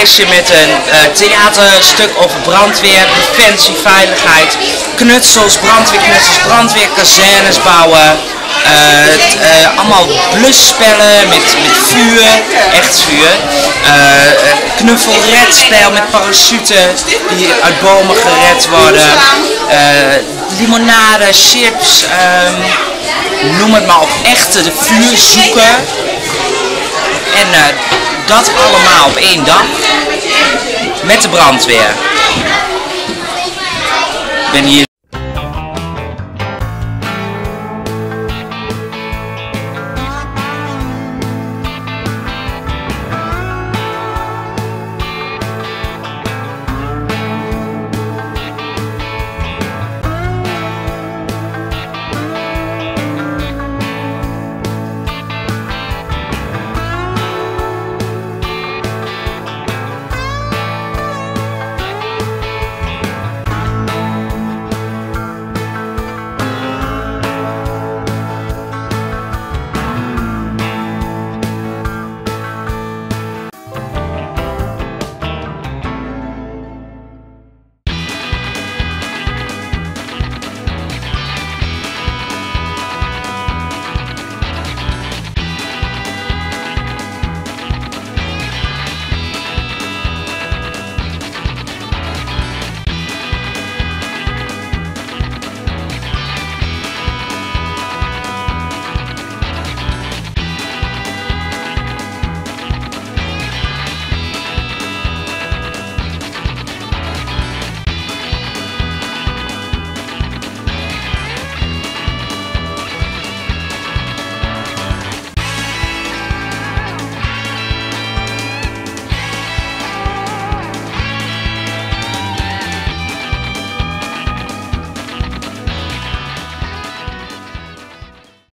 feestje met een theaterstuk over brandweer, preventie, veiligheid, knutsels, brandweerkazernes bouwen. Allemaal blusspellen met vuur, echt vuur. Knuffelredspel met parachuten die uit bomen gered worden. Limonade, chips, noem het maar op, echt de vuur zoeken. En dat allemaal op één dag met de brandweer. Ik ben hier